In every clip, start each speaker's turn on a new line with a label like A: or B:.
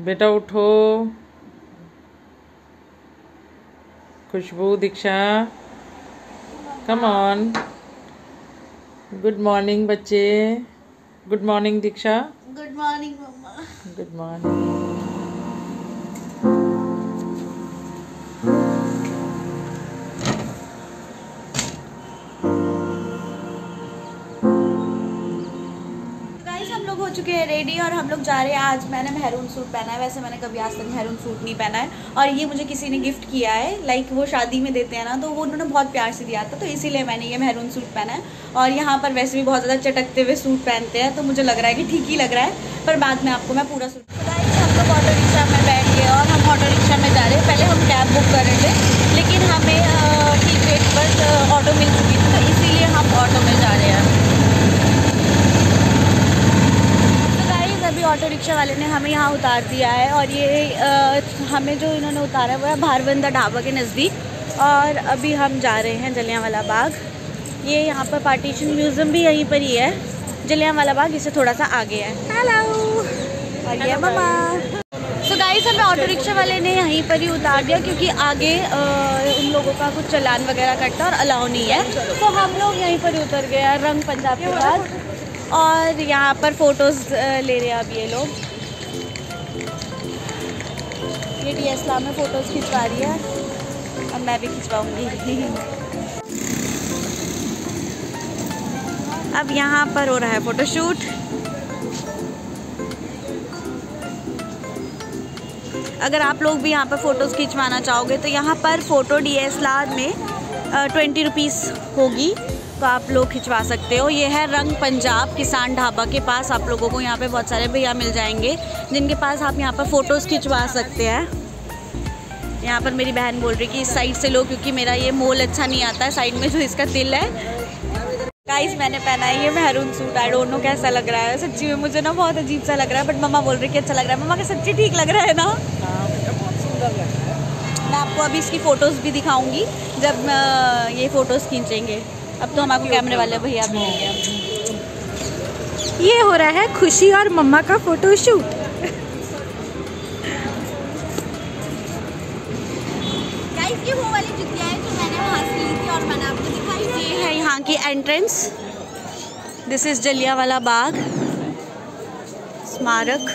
A: बेटा उठो। Khushboo, Diksha, come on. Good morning बच्चे। Good morning Diksha.
B: Good morning mama.
A: Good morning.
B: हम लोग हो चुके हैं रेडी और हम लोग जा रहे हैं। आज मैंने मेहरून सूट पहना है। वैसे मैंने कभी आज तक मेहरून सूट नहीं पहना है और ये मुझे किसी ने गिफ्ट किया है। लाइक वो शादी में देते हैं ना, तो वो उन्होंने बहुत प्यार से दिया था, तो इसीलिए मैंने ये मेहरून सूट पहना है। और यहाँ पर वैसे भी बहुत ज़्यादा चटकते हुए सूट पहनते हैं, तो मुझे लग रहा है कि ठीक ही लग रहा है, पर बाद में आपको मैं पूरा सूट। हम लोग ऑटो रिक्शा में बैठ गए और हम ऑटो रिक्शा में जा रहे हैं। पहले हम कैब बुक कर रहे थे, लेकिन हमें ठीक रेट पर ऑटो मिल चुकी थी, तो इसीलिए हम ऑटो में जा रहे हैं। अभी ऑटो रिक्शा वाले ने हमें यहाँ उतार दिया है और ये हमें जो इन्होंने उतारा है वो है भारवंदा ढाबा के नज़दीक। और अभी हम जा रहे हैं जलियांवाला बाग। ये यहाँ पर पार्टीशन म्यूज़ियम भी यहीं पर ही है। जलियांवाला बाग इससे थोड़ा सा आगे है। हेलो। और ये मम्मा। तो गाइस हमें ऑटो रिक्शा वाले ने यहीं पर ही उतार दिया, क्योंकि आगे उन लोगों का कुछ चालान वगैरह कटता और अलाउ नहीं है, तो हम लोग यहीं पर ही उतर गए हैं रंग पंजाब के बाद। और यहाँ पर फोटोज़ ले रहे हैं अब ये लोग। ये DSLR में फ़ोटोज़ खिंचवा रही है, अब मैं भी खिंचवाऊँगी। अब यहाँ पर हो रहा है फ़ोटोशूट। अगर आप लोग भी यहाँ पर फ़ोटोज़ खिंचवाना चाहोगे तो यहाँ पर फ़ोटो DSLR में 20 रुपीज़ होगी, तो आप लोग खिंचवा सकते हो। ये है रंग पंजाब किसान ढाबा के पास। आप लोगों को यहाँ पे बहुत सारे भैया मिल जाएंगे जिनके पास आप यहाँ पर फ़ोटोज़ खिंचवा सकते हैं। यहाँ पर मेरी बहन बोल रही कि इस साइड से लो, क्योंकि मेरा ये मोल अच्छा नहीं आता है साइड में जो इसका तिल है। गाइस मैंने पहना है ये maroon suit. I don't know कैसा लग रहा है, सच्ची में मुझे ना बहुत अजीब सा लग रहा है, बट मम्मा बोल रही कि अच्छा लग रहा है। मम्मा का सच्ची ठीक लग रहा है ना? मैं आपको अभी इसकी फ़ोटोज़ भी दिखाऊँगी जब ये फ़ोटोज़ खींचेंगे। अब तो हमारे कैमरे वाले भैया भी मिल गए।
C: ये हो रहा है खुशी और मम्मा का फोटोशूट।
B: गाइस ये वो वाली जुतियाँ हैं जो मैंने वहाँ से ली थी और मैंने आपको दिखाई थी। ये है यहाँ की entrance. This is Jallianwala Bagh स्मारक।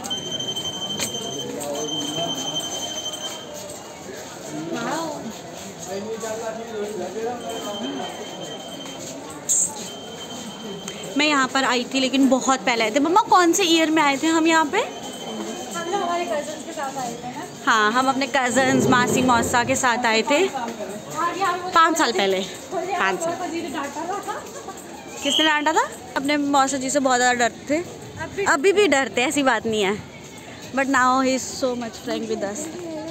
B: मैं यहाँ पर आई थी, लेकिन बहुत पहले आए थे। मम्मा कौन से ईयर में आए थे हम यहाँ पे?
C: हम लोग हमारे कजन्स के साथ आए थे ना।
B: हाँ, हम अपने कजन्स मासी मौसा के साथ आए थे 5 साल पहले। 5 साल। किसने डांटा था? अपने मौसा जी से बहुत ज़्यादा डरते थे, अभी भी डरते, ऐसी बात नहीं है, but now he is so much frank with us.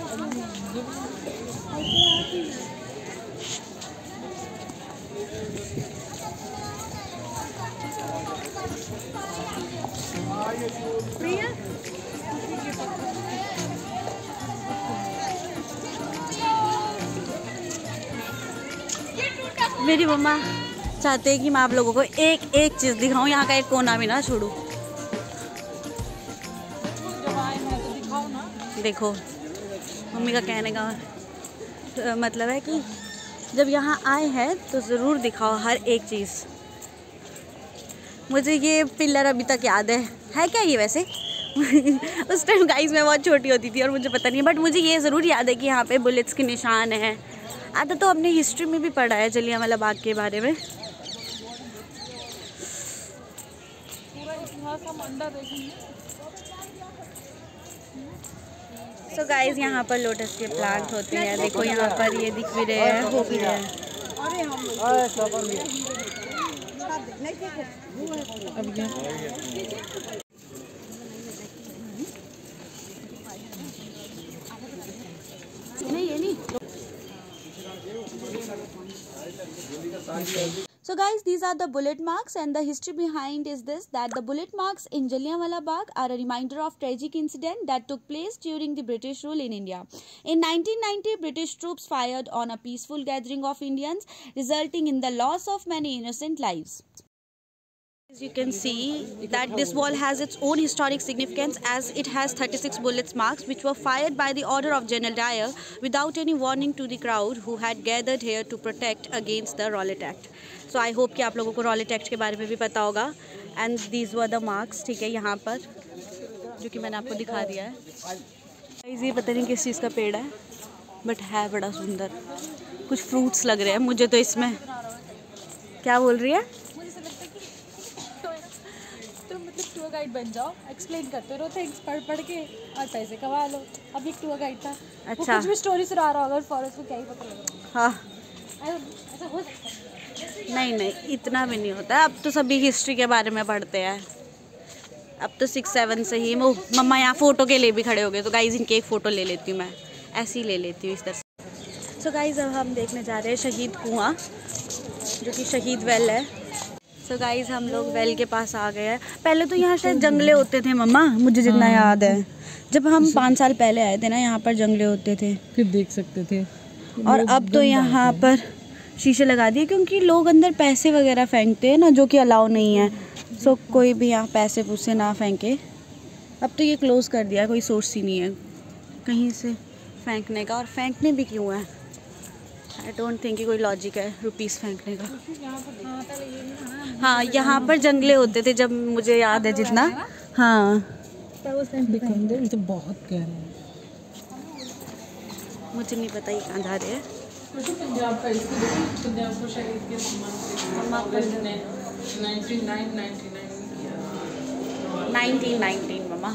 B: मेरी मम्मा चाहते हैं कि मैं आप लोगों को एक एक चीज़ दिखाऊं, यहाँ का एक कोना भी ना छोड़ूं। देखो मम्मी का कहने का मतलब है कि जब यहाँ आए हैं तो ज़रूर दिखाओ हर एक चीज़। मुझे ये पिलर अभी तक याद है क्या ये वैसे? उस टाइम गाइस मैं बहुत छोटी होती थी और मुझे पता नहीं, बट मुझे ये ज़रूर याद है कि यहाँ पे बुलेट्स के निशान हैं। आता तो हमने हिस्ट्री में भी पढ़ा है जलियांवाला बाग के बारे में। तो गाइस यहाँ पर लोटस के प्लांट होते हैं। देखो यहाँ पर ये दिख भी रहे हैं, हो भी रहे हैं। So guys, these are the bullet marks, and the history behind is this, that the bullet marks in Jallianwala Bagh are a reminder of tragic incident that took place during the British rule in India. In 1990, British troops fired on a peaceful gathering of Indians, resulting in the loss of many innocent lives. As you can see that this wall has its own historic significance as it has 36 bullets marks which were fired by the order of General Dyer without any warning to the crowd who had gathered here to protect against the Rowlatt Act. So I hope कि आप लोगों को Rowlatt Act के बारे में भी पता होगा. And these were the marks, ठीक है, यहाँ पर जो कि मैंने आपको दिखा दिया है. ये पता नहीं किस चीज़ का पेड़ है बट है बड़ा सुंदर. कुछ फ्रूट्स लग रहे हैं मुझे तो इसमें. क्या बोल रही है?
C: टूर गाइड बन जाओ, एक्सप्लेन करते रहो थिंग्स पढ़ के और पैसे कमा लो. अभी एक टूर गाइड था.
B: अच्छा.
C: वो कुछ भी स्टोरी सुना रहा होगा फॉरेस्ट में, क्या ही पता लग रहा है.
B: हाँ.
C: ऐसा हो सकता है.
B: नहीं इतना भी नहीं होता. अब तो सभी हिस्ट्री के बारे में पढ़ते हैं. अब तो 6-7 से ही. मम्मा यहाँ फ़ोटो के लिए भी खड़े हो गए तो गाइज इनकी एक फ़ोटो ले लेती हूँ मैं. ऐसे ही ले लेती हूँ इस तरह से. सो गाइज अब हम देखने जा रहे हैं शहीद कुआं जो कि शहीद वेल है. सो गाइज हम लोग वेल के पास आ गए हैं. पहले तो यहाँ शायद जंगले होते थे मम्मा, मुझे जितना याद है. जब हम 5 साल पहले आए थे ना यहाँ पर जंगले होते थे,
A: फिर देख सकते थे.
B: और अब तो यहाँ पर शीशे लगा दिए क्योंकि लोग अंदर पैसे वगैरह फेंकते हैं ना जो कि अलाउ नहीं है. सो कोई भी यहाँ पैसे पूसे ना फेंके. अब तो ये क्लोज़ कर दिया. कोई सोर्स ही नहीं है कहीं से फेंकने का. और फेंकने भी क्यों है? आई डोंट थिंक कि कोई लॉजिक है रुपीस फेंकने का. हाँ यहाँ पर जंगले होते थे जब मुझे याद है जितना. हाँ
A: तो बहुत कह रहे हैं.
B: मुझे नहीं पता ये कहाँ जा रहे हैं.
A: पंजाब का पंजाब को शहीद के सम्मान ने
B: 1919 मम्मा.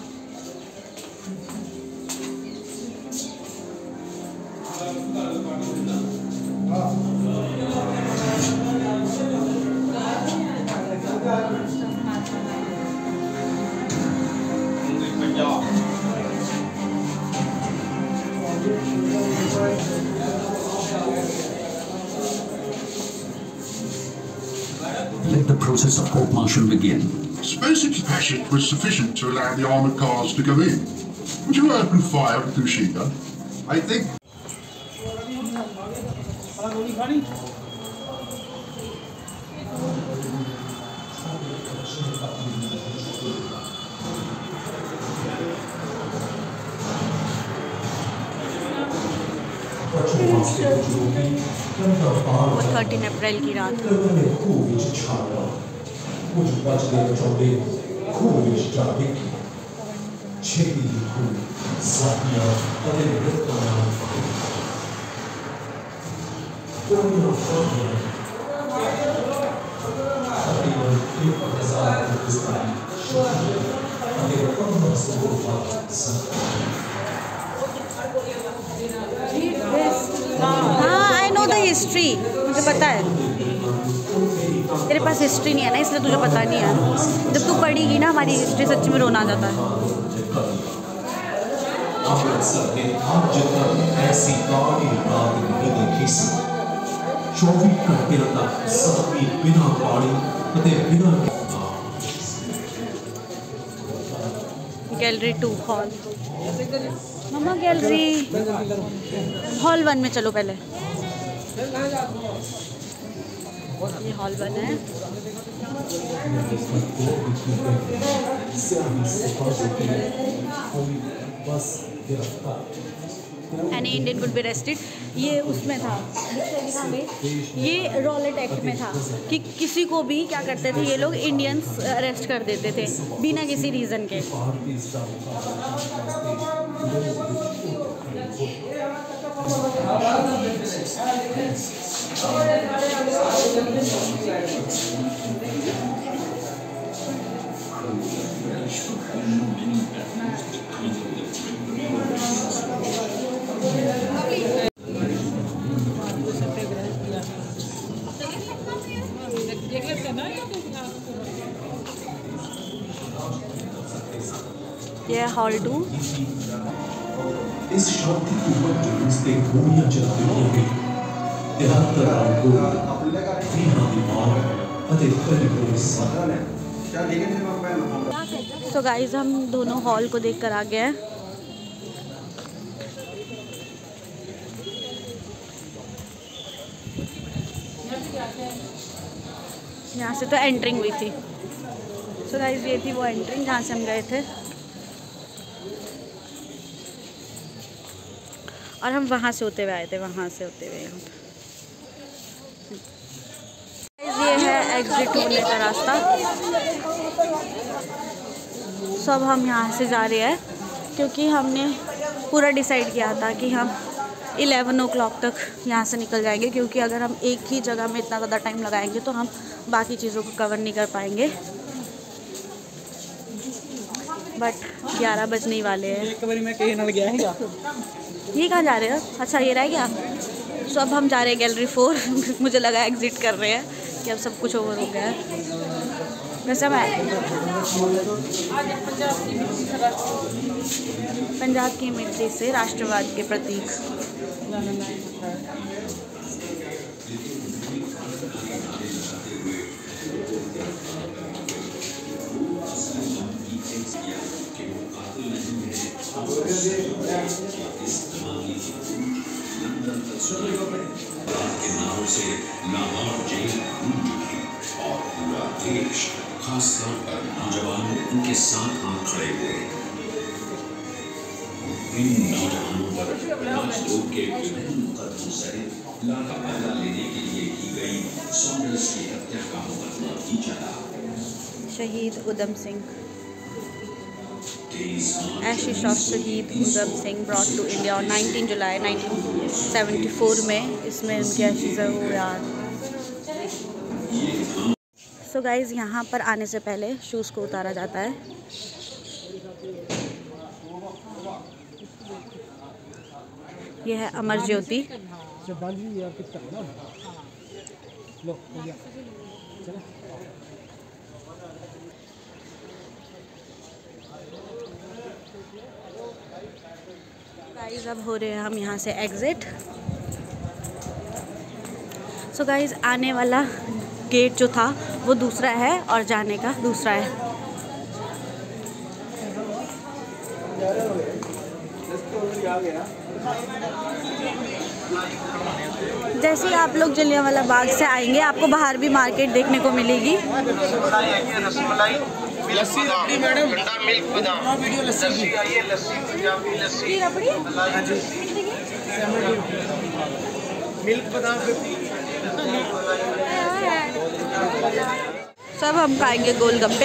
D: Let the process of court-martial begin.
E: Space capacity was sufficient to allow the armoured cars to go in. Would you open fire with machine gun? I think.
B: वो 13 अप्रैल की रात. हाँ आई नो द हिस्ट्री. मुझे पता है. तेरे पास history नहीं है ना इसलिए तुझे पता नहीं है. जब तू पढ़ेगी ना हमारी हिस्ट्री सच में रोना आ जाता है. Gallery 2 hall. Mama gallery hall 1 में चलो पहले. ये हॉल 1 है. Any Indian would be arrested. ये उसमें था में, ये रॉलेट एक्ट में था कि किसी को भी क्या करते थे ये लोग इंडियंस अरेस्ट कर देते थे बिना किसी रीज़न के. ये हॉल 2.
F: इस शांतिपूर्वक जुलूस से गोलियां चलाते होंगे.
B: तो गाइस हम दोनों हॉल को देखकर आ गए हैं. यहाँ से तो एंट्रिंग हुई थी. सो गाइस ये थी वो एंट्री जहाँ से हम गए थे और हम वहाँ से होते हुए आए थे, वहाँ से होते हुए यहाँ। ये है एग्जिट होने का रास्ता। सब हम यहाँ से जा रहे हैं क्योंकि हमने पूरा डिसाइड किया था कि हम 11 o'clock तक यहाँ से निकल जाएंगे, क्योंकि अगर हम एक ही जगह में इतना ज़्यादा टाइम लगाएंगे तो हम बाकी चीज़ों को कवर नहीं कर पाएंगे। बट 11 बजने ही वाले हैं। ये कहाँ जा रहे हैं? अच्छा ये रह गया। सो अब हम जा रहे हैं गैलरी 4। मुझे लगा एग्जिट कर रहे हैं कि अब सब कुछ ओवर हो गया है। वैसे मैं पंजाब की मिट्टी से राष्ट्रवाद के प्रतीक।
D: और पूरा देश, खासतौर पर नौजवान, उनके साथ हाथ खड़े हुए। इन नौजवानों पर राजदूत के विभिन्न मुकदमों सहित लाका पैदा लेने के लिए की गई सॉन्डर्स की हत्या का मुकदमा भी चला।
B: शहीद Udham Singh, ashes of Shaheed Udham Singh brought to India और 19 जुलाई 1974 में इसमें उनके एशेज हो याद। सो गाइज़ यहाँ पर आने से पहले शूज़ को उतारा जाता है। यह है अमर ज्योति। गाइज़ अब हो रहे हैं हम यहाँ से एग्ज़िट। सो गाइज़ आने वाला गेट जो था वो दूसरा है और जाने का दूसरा है। जैसे ही आप लोग जलियांवाला बाग से आएंगे आपको बाहर भी मार्केट देखने को मिलेगी।
G: लस्सी मैडम, ठंडा मिल्क बादाम, लस्सी आइए, लस्सी पंजाबी लस्सी, मिल्क बादाम।
B: सब हम खाएंगे गोलगप्पे।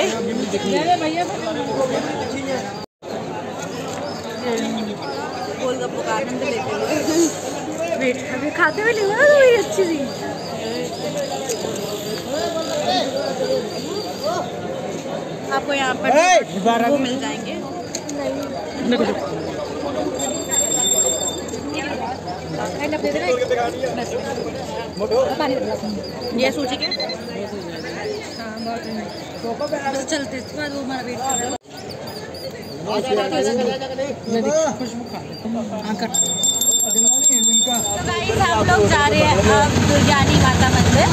B: गोलगप्पों का आनंद लेते हुए वेट अभी खाते हुए लेंगे ना तो वही अच्छी सी। आपको यहाँ पर वो मिल जाएंगे। ये सूची के चलते वो हमारा वेट कर रहा है। हम लोग जा रहे हैं अब दुर्गानी माता मंदिर।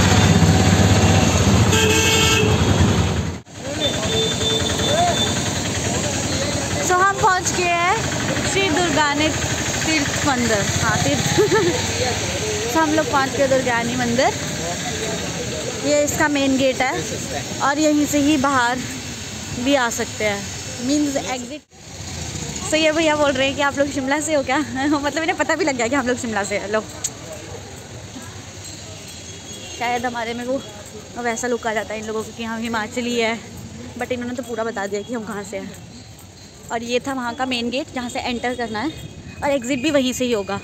B: सो हम पहुंच गए हैं श्री दुर्गानी तीर्थ मंदिर। हाँ तीर्थ। तो हम लोग पहुंच गए दुर्गानी मंदिर। ये इसका मेन गेट है और यहीं से ही बाहर भी आ सकते हैं, मीन्स एग्जिट। सो ये भैया बोल रहे हैं कि आप लोग शिमला से हो क्या? मतलब इन्हें पता भी लग गया कि हम लोग शिमला से हैं। लो शायद हमारे में वो वैसा लुक आ जाता है इन लोगों को कि हम हिमाचली है, बट इन्होंने तो पूरा बता दिया कि हम कहाँ से हैं। और ये था वहाँ का मेन गेट जहाँ से एंटर करना है और एग्ज़िट भी वहीं से ही होगा।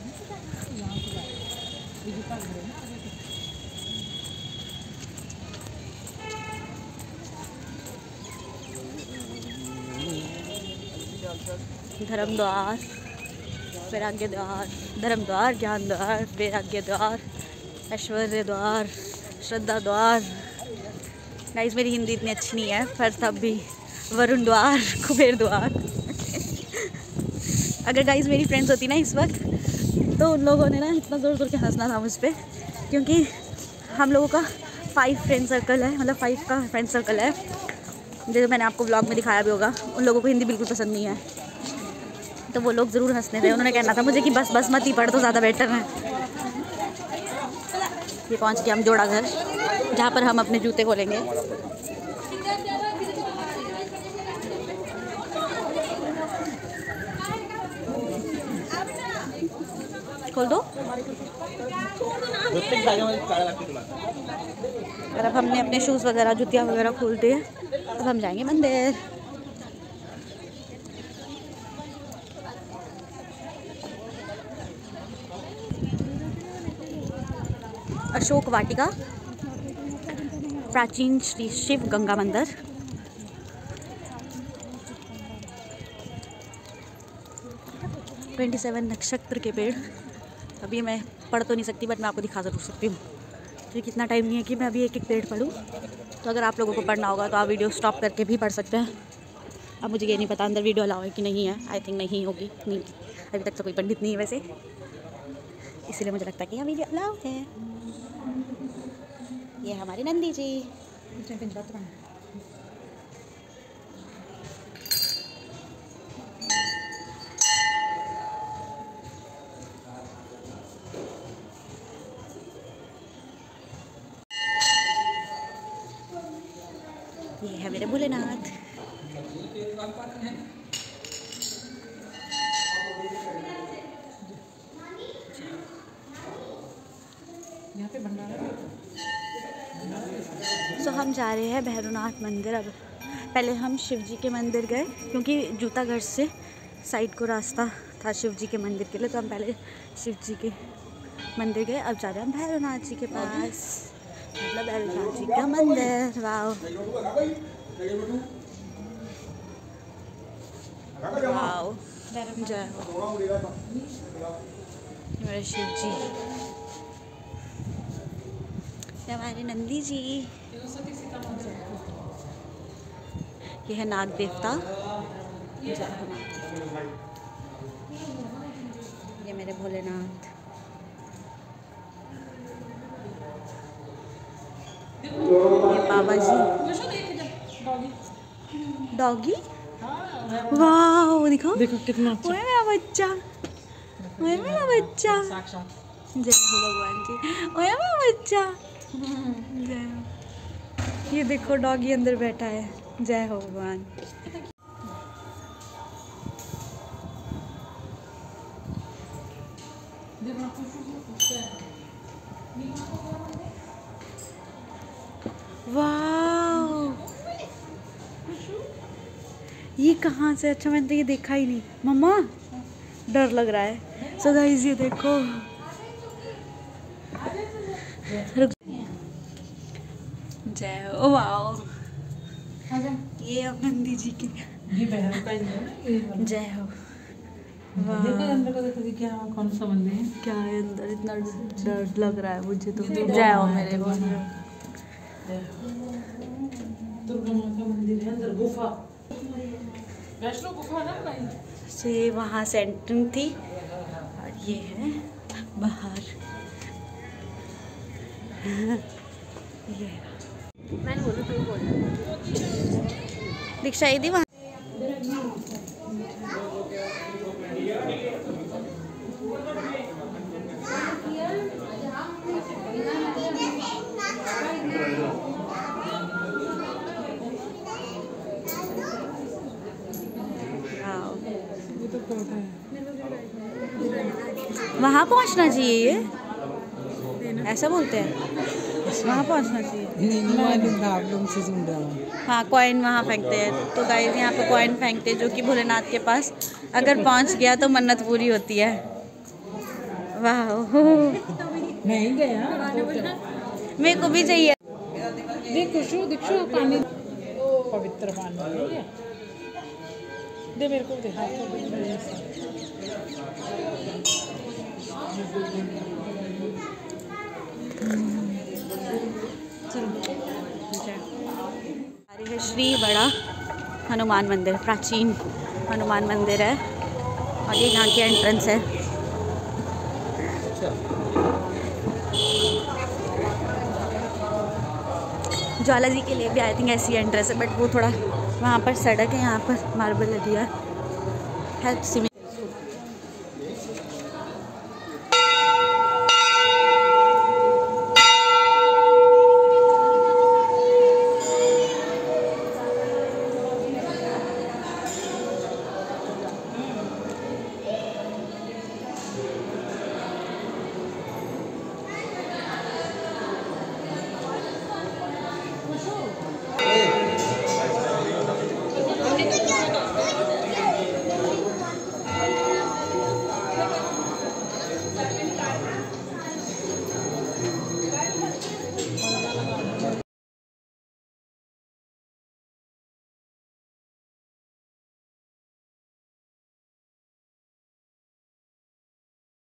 B: धर्म द्वार, वैराग्य द्वार, धर्म द्वार, ज्ञान द्वार, वैराग्य द्वार, ऐश्वर्य द्वार, श्रद्धा द्वार। गाइस मेरी हिंदी इतनी अच्छी नहीं है पर तब भी वरुण द्वार, कुबेर द्वार। अगर गाइस मेरी फ्रेंड्स होती ना इस वक्त तो उन लोगों ने ना इतना ज़ोर ज़ोर के हंसना था मुझ पर, क्योंकि हम लोगों का 5 फ्रेंड सर्कल है, मतलब 5 का फ्रेंड सर्कल है। जो मैंने आपको ब्लॉग में दिखाया भी होगा। उन लोगों को हिंदी बिल्कुल पसंद नहीं है तो वो लोग ज़रूर हंसने थे। उन्होंने कहना था मुझे कि बस बस मत ही पढ़ तो ज़्यादा बेटर है। ये पहुंच गया हम जोड़ा घर, जहाँ पर हम अपने जूते खोलेंगे। खोल दो। और अब हमने अपने शूज़ वगैरह जूतियाँ वगैरह खोल दिए। अब हम जाएंगे मंदिर। अशोक वाटिका, प्राचीन श्री शिव गंगा मंदिर। ट्वेंटी 27 नक्षत्र के पेड़। अभी मैं पढ़ तो नहीं सकती बट मैं आपको दिखा जरूर सकती हूँ, क्योंकि इतना टाइम नहीं है कि मैं अभी एक एक पेड़ पढ़ूँ। तो अगर आप लोगों को पढ़ना होगा तो आप वीडियो स्टॉप करके भी पढ़ सकते हैं। अब मुझे ये नहीं पता अंदर वीडियो अलाउ है कि नहीं है। आई थिंक नहीं होगी, नहीं, अभी तक तो कोई पंडित नहीं है वैसे, इसीलिए मुझे लगता है कि यहाँ वीडियो अलाउ है। ये हमारी नंदी जी। ये है मेरे भोलेनाथ।
A: यहाँ पे भंडारा।
B: सो हम जा रहे हैं भैरवनाथ मंदिर। अब पहले हम शिव जी के मंदिर गए, क्योंकि जूतागढ़ से साइड को रास्ता था शिव जी के मंदिर के लिए, तो हम पहले शिव जी के मंदिर गए। अब जा रहे हैं हम भैरवनाथ जी के पास, मतलब भैरवनाथ जी का मंदिर। वाओ वाओ, जय हो मेरे शिव जी, हमारे नंदी जी। ये है नाग देवता। ये मेरे भोलेनाथ। ये बाबा जी। डॉगी, वाह दिखाओ
A: देखो कितना अच्छा।
B: ओए मेरा बच्चा, ओए मेरा बच्चा। जय हो भगवान जी। ओए मेरा बच्चा, जय हो। ये देखो डॉगी अंदर बैठा है। जय हो भगवान। वाह, ये कहाँ से? अच्छा मैंने तो ये देखा ही नहीं। मम्मा डर लग रहा है। सो गाइस ये देखो, जय हो। वाह, ये अब नंदी जी की।
A: ये बहनों का ही है ना, ये वाला।
B: जय हो।
A: देखो अंदर को, देखो क्या कौन सा मंदिर है,
B: क्या है अंदर? इतना डर लग रहा है मुझे तो। जय हो मेरे भगवान।
A: दुर्गा माँ का मंदिर है अंदर, गुफा, वैष्णो गुफा ना भाई।
B: से वहाँ से एंट्री थी और ये है बाहर। ये मैंने बोला तो बोल दीक्षा दी वहाँ। वहाँ पहुँचना चाहिए, ये ऐसा बोलते हैं, वहाँ पहुँचना चाहिए। हाँ, कॉइन वहाँ फेंकते हैं। तो गाइस यहाँ पे कॉइन फेंकते हैं जो कि भोलेनाथ के पास अगर पहुँच गया तो मन्नत पूरी होती है। वाह,
A: नहीं गया,
B: मेरे को भी चाहिए।
A: देखो दीक्षु पानी, पवित्र पानी है। दे मेरे को, दे हाथ को।
B: है श्री बड़ा हनुमान मंदिर, प्राचीन हनुमान मंदिर है और ये यहाँ की एंट्रेंस है। ज्वाला जी के लिए भी आई थिंक ऐसी एंट्रेंस है, बट वो थोड़ा वहाँ पर सड़क है, यहाँ पर मार्बल लगी है।